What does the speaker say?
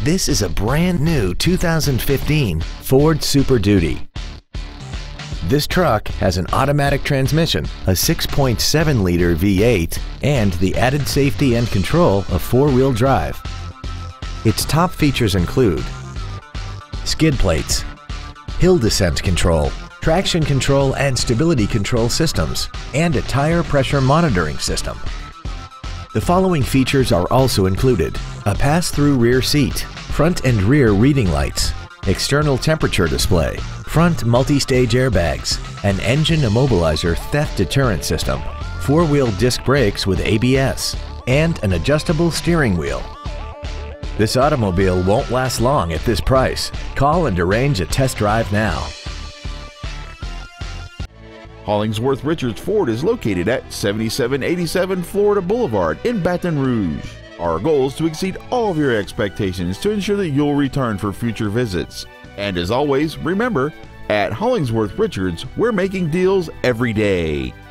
This is a brand new 2015 Ford Super Duty. This truck has an automatic transmission, a 6.7-liter V8, and the added safety and control of four-wheel drive. Its top features include skid plates, hill descent control, traction control and stability control systems, and a tire pressure monitoring system. The following features are also included: a pass-through rear seat, front and rear reading lights, external temperature display, front multi-stage airbags, an engine immobilizer theft deterrent system, four-wheel disc brakes with ABS, and an adjustable steering wheel. This automobile won't last long at this price. Call and arrange a test drive now. Hollingsworth Richards Ford is located at 7787 Florida Boulevard in Baton Rouge. Our goal is to exceed all of your expectations to ensure that you'll return for future visits. And as always, remember, at Hollingsworth Richards, we're making deals every day.